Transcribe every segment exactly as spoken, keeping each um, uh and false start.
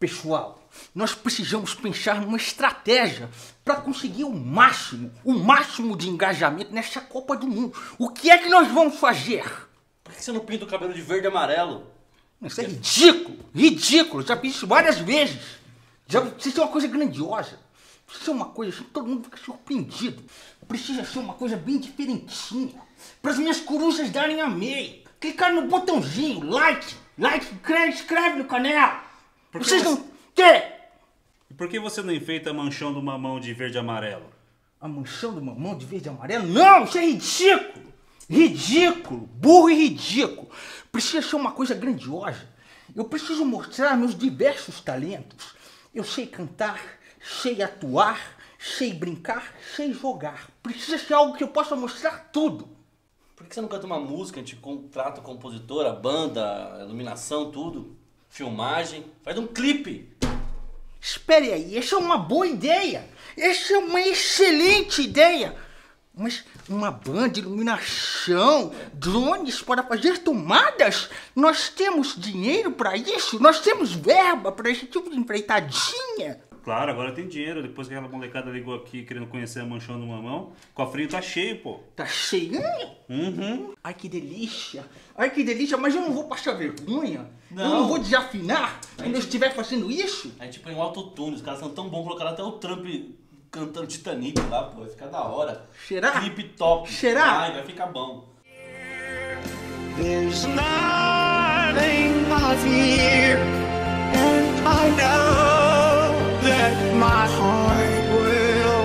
Pessoal, nós precisamos pensar numa estratégia para conseguir o máximo, o máximo de engajamento nessa Copa do Mundo. O que é que nós vamos fazer? Por que você não pinta o cabelo de verde e amarelo? Isso é ridículo, ridículo. Já fiz isso várias vezes. Já precisa ser uma coisa grandiosa. Precisa ser uma coisa assim que todo mundo fica surpreendido. Precisa ser uma coisa bem diferentinha. Para as minhas corujas darem amei. Clicar no botãozinho, like, like, inscreve, inscreve no canal. Por que Vocês você- não... Quê? E por que você não enfeita a manchão do mamão de verde e amarelo? A manchão do mamão de verde e amarelo? Não, isso é ridículo. Ridículo, burro e ridículo. Precisa ser uma coisa grandiosa. Eu preciso mostrar meus diversos talentos. Eu sei cantar, sei atuar, sei brincar, sei jogar. Precisa ser algo que eu possa mostrar tudo. Por que você não canta uma música? A gente contrata o compositor, a banda, a iluminação, tudo. Filmagem. Faz um clipe. Espere aí, essa é uma boa ideia. Essa é uma excelente ideia. Mas uma banda de iluminação, drones para fazer tomadas? Nós temos dinheiro para isso? Nós temos verba para esse tipo de empreitadinha? Claro, agora tem dinheiro. Depois que aquela molecada ligou aqui querendo conhecer a manchão do mamão, o cofrinho tá cheio, pô. Tá cheio? Uhum. Ai, que delícia. Ai, que delícia, mas eu não vou passar vergonha. Eu Não. não vou desafinar quando eu estiver fazendo isso. A gente põe um autotune, os caras são tão bons, colocaram até o Trump cantando Titanic lá, pô. Vai ficar da hora. Será? Clipe top. Será? Vai, vai ficar bom. There's nothing I fear, and I know that my heart will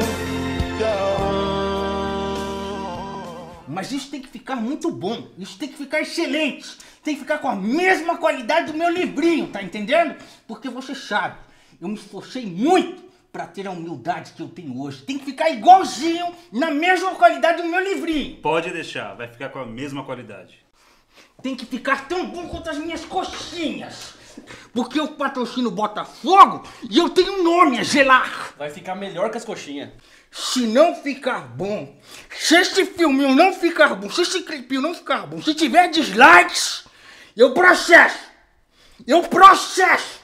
go. Mas isso tem que ficar muito bom. Isso tem que ficar excelente. Tem que ficar com a mesma qualidade do meu livrinho, tá entendendo? Porque você sabe, eu me esforcei muito para ter a humildade que eu tenho hoje. Tem que ficar igualzinho, na mesma qualidade do meu livrinho. Pode deixar, vai ficar com a mesma qualidade. Tem que ficar tão bom quanto as minhas coxinhas. Porque eu patrocino Botafogo e eu tenho um nome a zelar. Vai ficar melhor que as coxinhas. Se não ficar bom, se esse filminho não ficar bom, se esse clipinho não ficar bom, se tiver dislikes, eu processo. Eu processo.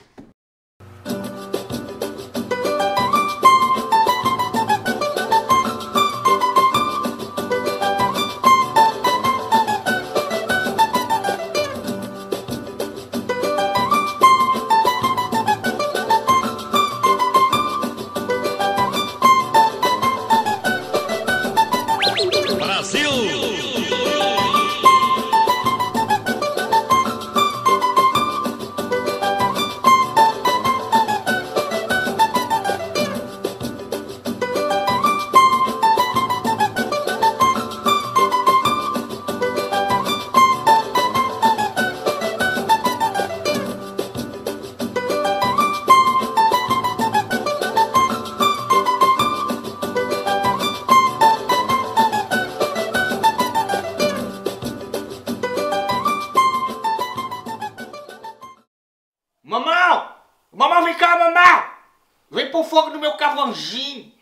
Mamão! Mamão, vem cá, mamão! Vem pôr fogo no meu carvãozinho!